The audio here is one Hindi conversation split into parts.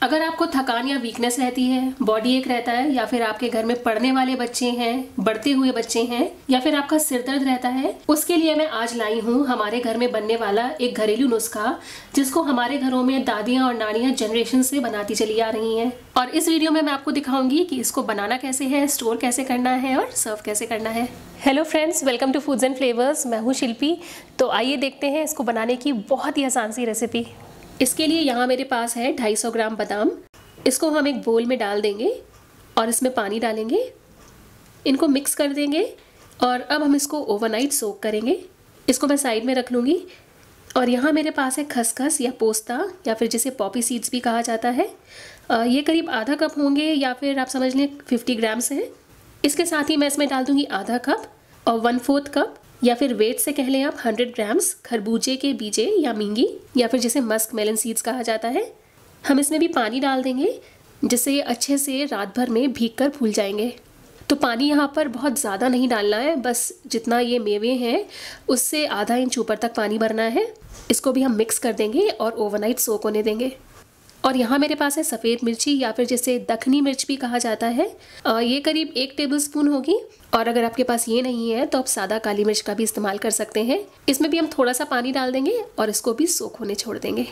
अगर आपको थकान या वीकनेस रहती है, बॉडी एक रहता है, या फिर आपके घर में पढ़ने वाले बच्चे हैं, बढ़ते हुए बच्चे हैं, या फिर आपका सिर दर्द रहता है, उसके लिए मैं आज लाई हूँ हमारे घर में बनने वाला एक घरेलू नुस्खा जिसको हमारे घरों में दादियाँ और नानियाँ जनरेशन से बनाती चली आ रही हैं। और इस वीडियो में मैं आपको दिखाऊंगी कि इसको बनाना कैसे है, स्टोर कैसे करना है और सर्व कैसे करना है। Hello friends, welcome to foods and flavours. मैं हूँ शिल्पी। तो आइए देखते हैं इसको बनाने की बहुत ही आसान सी रेसिपी। इसके लिए यहाँ मेरे पास है 250 ग्राम बादाम। इसको हम एक बोल में डाल देंगे और इसमें पानी डालेंगे, इनको मिक्स कर देंगे और अब हम इसको ओवरनाइट सोक करेंगे। इसको मैं साइड में रख लूँगी। और यहाँ मेरे पास है खसखस या पोस्ता या फिर जिसे पॉपी सीड्स भी कहा जाता है। ये करीब आधा कप होंगे या फिर आप समझ लें 50 ग्राम्स हैं। इसके साथ ही मैं इसमें डाल दूँगी आधा कप और 1/4 कप या फिर वेट से कह लें आप 100 ग्राम्स खरबूजे के बीजे या मूंगी या फिर जिसे मस्क मेलन सीड्स कहा जाता है। हम इसमें भी पानी डाल देंगे जिससे ये अच्छे से रात भर में भीग कर फूल जाएंगे। तो पानी यहाँ पर बहुत ज़्यादा नहीं डालना है, बस जितना ये मेवे हैं उससे आधा इंच ऊपर तक पानी भरना है। इसको भी हम मिक्स कर देंगे और ओवरनाइट सोक होने देंगे। और यहाँ मेरे पास है सफ़ेद मिर्ची या फिर जिसे दखनी मिर्च भी कहा जाता है। ये करीब 1 टेबलस्पून होगी। और अगर आपके पास ये नहीं है तो आप सादा काली मिर्च का भी इस्तेमाल कर सकते हैं। इसमें भी हम थोड़ा सा पानी डाल देंगे और इसको भी सोक होने छोड़ देंगे।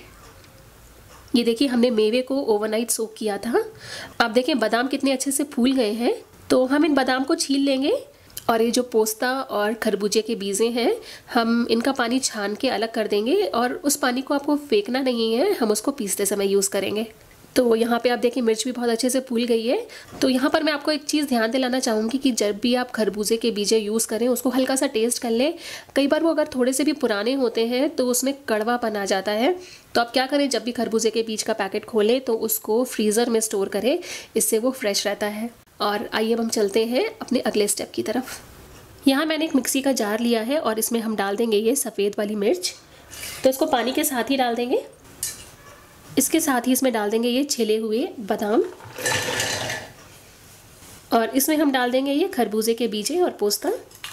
ये देखिए, हमने मेवे को ओवरनाइट सोक किया था। आप देखें बादाम कितने अच्छे से फूल गए हैं। तो हम इन बादाम को छील लेंगे और ये जो पोस्ता और खरबूजे के बीजे हैं हम इनका पानी छान के अलग कर देंगे। और उस पानी को आपको फेंकना नहीं है, हम उसको पीसते समय यूज़ करेंगे। तो यहाँ पे आप देखिए मिर्च भी बहुत अच्छे से फूल गई है। तो यहाँ पर मैं आपको एक चीज़ ध्यान दिलाना चाहूँगी कि जब भी आप खरबूजे के बीजे यूज़ करें उसको हल्का सा टेस्ट कर लें। कई बार वो अगर थोड़े से भी पुराने होते हैं तो उसमें कड़वापन आ जाता है। तो आप क्या करें, जब भी खरबूजे के बीज का पैकेट खोलें तो उसको फ्रीज़र में स्टोर करें, इससे वो फ्रेश रहता है। और आइए अब हम चलते हैं अपने अगले स्टेप की तरफ। यहाँ मैंने एक मिक्सी का जार लिया है और इसमें हम डाल देंगे ये सफ़ेद वाली मिर्च। तो इसको पानी के साथ ही डाल देंगे। इसके साथ ही इसमें डाल देंगे ये छिले हुए बादाम और इसमें हम डाल देंगे ये खरबूजे के बीजे और पोस्ता।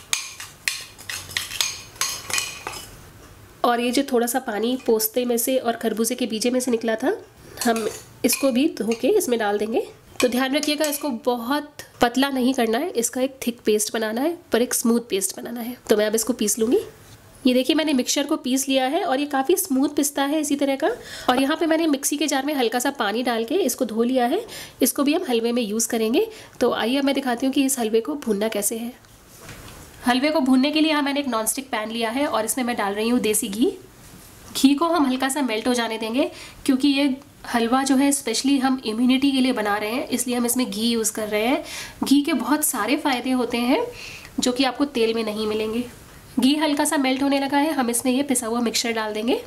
और ये जो थोड़ा सा पानी पोस्ते में से और खरबूजे के बीजे में से निकला था, हम इसको भी धो के इसमें डाल देंगे। तो ध्यान रखिएगा, इसको बहुत पतला नहीं करना है, इसका एक थिक पेस्ट बनाना है पर एक स्मूथ पेस्ट बनाना है। तो मैं अब इसको पीस लूँगी। ये देखिए मैंने मिक्सचर को पीस लिया है और ये काफ़ी स्मूथ पिसता है इसी तरह का। और यहाँ पे मैंने मिक्सी के जार में हल्का सा पानी डाल के इसको धो लिया है। इसको भी हम हलवे में यूज़ करेंगे। तो आइए मैं दिखाती हूँ कि इस हलवे को भूनना कैसे है। हलवे को भूनने के लिए यहाँ मैंने एक नॉनस्टिक पैन लिया है और इसमें मैं डाल रही हूँ देसी घी। घी को हम हल्का सा मेल्ट हो जाने देंगे क्योंकि ये हलवा जो है स्पेशली हम इम्यूनिटी के लिए बना रहे हैं, इसलिए हम इसमें घी यूज़ कर रहे हैं। घी के बहुत सारे फ़ायदे होते हैं जो कि आपको तेल में नहीं मिलेंगे। घी हल्का सा मेल्ट होने लगा है, हम इसमें ये पिसा हुआ मिक्सचर डाल देंगे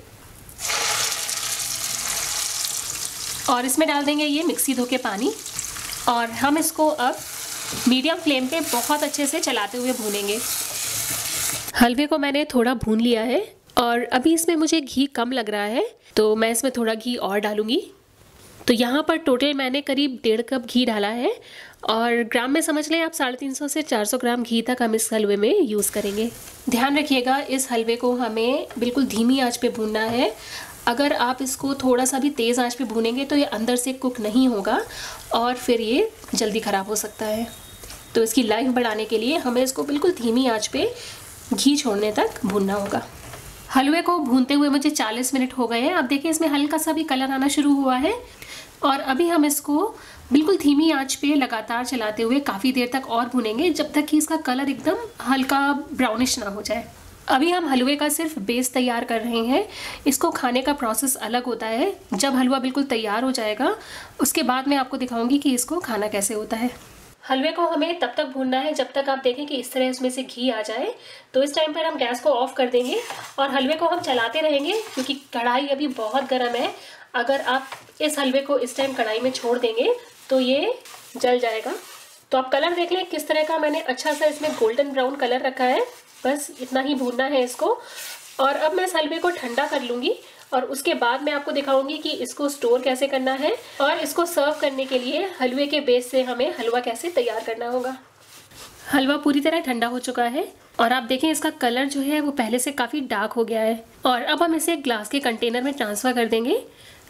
और इसमें डाल देंगे ये मिक्सी धो के पानी। और हम इसको अब मीडियम फ्लेम पे बहुत अच्छे से चलाते हुए भूनेंगे। हलवे को मैंने थोड़ा भून लिया है और अभी इसमें मुझे घी कम लग रहा है तो मैं इसमें थोड़ा घी और डालूँगी। तो यहाँ पर टोटल मैंने करीब 1.5 कप घी डाला है और ग्राम में समझ लें आप 350 से 400 ग्राम घी तक हम इस हलवे में यूज़ करेंगे। ध्यान रखिएगा, इस हलवे को हमें बिल्कुल धीमी आंच पे भूनना है। अगर आप इसको थोड़ा सा भी तेज़ आंच पे भूनेंगे तो ये अंदर से कुक नहीं होगा और फिर ये जल्दी ख़राब हो सकता है। तो इसकी लाइफ बढ़ाने के लिए हमें इसको बिल्कुल धीमी आँच पर घी छोड़ने तक भूनना होगा। हलवे को भूनते हुए मुझे 40 मिनट हो गए हैं। अब देखिए इसमें हल्का सा भी कलर आना शुरू हुआ है और अभी हम इसको बिल्कुल धीमी आंच पे लगातार चलाते हुए काफ़ी देर तक और भूनेंगे जब तक कि इसका कलर एकदम हल्का ब्राउनिश ना हो जाए। अभी हम हलवे का सिर्फ बेस तैयार कर रहे हैं। इसको खाने का प्रोसेस अलग होता है। जब हलवा बिल्कुल तैयार हो जाएगा उसके बाद मैं आपको दिखाऊंगी कि इसको खाना कैसे होता है। हलवे को हमें तब तक भूनना है जब तक आप देखें कि इस तरह इसमें से घी आ जाए। तो इस टाइम पर हम गैस को ऑफ कर देंगे और हलवे को हम चलाते रहेंगे क्योंकि कढ़ाई अभी बहुत गर्म है। अगर आप इस हलवे को इस टाइम कढ़ाई में छोड़ देंगे तो ये जल जाएगा। तो आप कलर देख लें किस तरह का मैंने अच्छा सा इसमें गोल्डन ब्राउन कलर रखा है। बस इतना ही भूनना है इसको। और अब मैं इस हलवे को ठंडा कर लूँगी और उसके बाद मैं आपको दिखाऊंगी कि इसको स्टोर कैसे करना है और इसको सर्व करने के लिए हलवे के बेस से हमें हलवा कैसे तैयार करना होगा। हलवा पूरी तरह ठंडा हो चुका है और आप देखें इसका कलर जो है वो पहले से काफ़ी डार्क हो गया है। और अब हम इसे ग्लास के कंटेनर में ट्रांसफ़र कर देंगे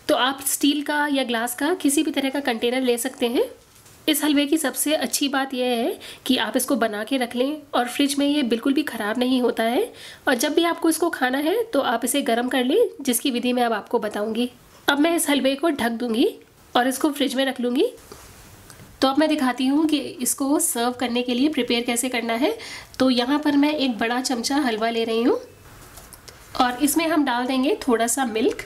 तो आप स्टील का या ग्लास का किसी भी तरह का कंटेनर ले सकते हैं। इस हलवे की सबसे अच्छी बात यह है कि आप इसको बना के रख लें और फ्रिज में ये बिल्कुल भी ख़राब नहीं होता है, और जब भी आपको इसको खाना है तो आप इसे गर्म कर लें, जिसकी विधि मैं अब आपको बताऊंगी। अब मैं इस हलवे को ढक दूंगी और इसको फ्रिज में रख लूँगी। तो अब मैं दिखाती हूँ कि इसको सर्व करने के लिए प्रिपेयर कैसे करना है। तो यहाँ पर मैं एक बड़ा चमचा हलवा ले रही हूँ और इसमें हम डाल देंगे थोड़ा सा मिल्क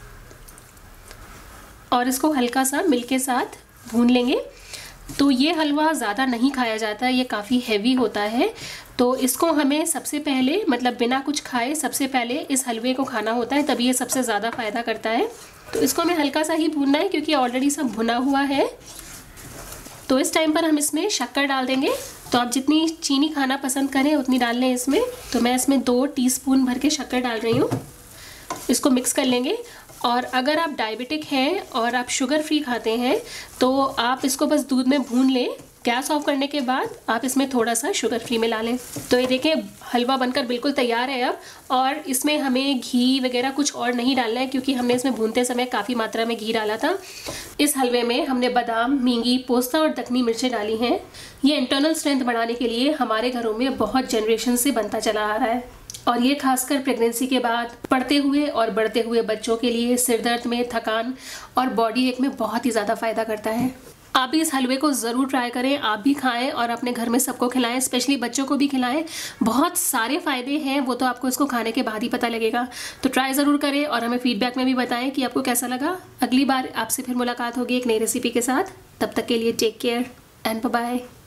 और इसको हल्का सा मिल्क के साथ भून लेंगे। तो ये हलवा ज़्यादा नहीं खाया जाता, ये काफ़ी हैवी होता है, तो इसको हमें सबसे पहले मतलब बिना कुछ खाए सबसे पहले इस हलवे को खाना होता है, तभी ये सबसे ज़्यादा फ़ायदा करता है। तो इसको हमें हल्का सा ही भूनना है क्योंकि ऑलरेडी सब भुना हुआ है। तो इस टाइम पर हम इसमें शक्कर डाल देंगे। तो आप जितनी चीनी खाना पसंद करें उतनी डाल लें इसमें। तो मैं इसमें 2 टीस्पून भर के शक्कर डाल रही हूँ। इसको मिक्स कर लेंगे। और अगर आप डायबिटिक हैं और आप शुगर फ्री खाते हैं तो आप इसको बस दूध में भून लें। गैस ऑफ करने के बाद आप इसमें थोड़ा सा शुगर फ्री मिला लें। तो ये देखिए हलवा बनकर बिल्कुल तैयार है अब। और इसमें हमें घी वगैरह कुछ और नहीं डालना है क्योंकि हमने इसमें भूनते समय काफ़ी मात्रा में घी डाला था। इस हलवे में हमने बादाम, मींगी, पोस्ता और दखनी मिर्चें डाली हैं। ये इंटरनल स्ट्रेंथ बढ़ाने के लिए हमारे घरों में बहुत जनरेशन से बनता चला आ रहा है, और ये खासकर प्रेगनेंसी के बाद पढ़ते हुए और बढ़ते हुए बच्चों के लिए सिर दर्द में, थकान और बॉडी एक में बहुत ही ज़्यादा फ़ायदा करता है। आप भी इस हलवे को ज़रूर ट्राई करें, आप भी खाएं और अपने घर में सबको खिलाएं, स्पेशली बच्चों को भी खिलाएं। बहुत सारे फ़ायदे हैं, वो तो आपको इसको खाने के बाद ही पता लगेगा। तो ट्राई ज़रूर करें और हमें फीडबैक में भी बताएं कि आपको कैसा लगा। अगली बार आपसे फिर मुलाकात होगी एक नई रेसिपी के साथ। तब तक के लिए take care and bye bye.